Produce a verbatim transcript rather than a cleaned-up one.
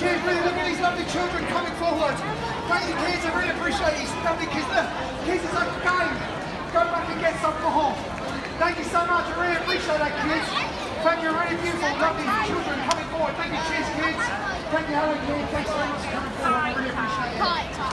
Cheers, really look at these lovely children coming forward. Thank you kids, I really appreciate these lovely kids. Look, kids, it's like a game. Go back and get some more. Thank you so much, I really appreciate that kids. Thank you, really beautiful, lovely children coming forward. Thank you, cheers kids. Thank you, hello kids, thanks so much for coming forward, I really appreciate it.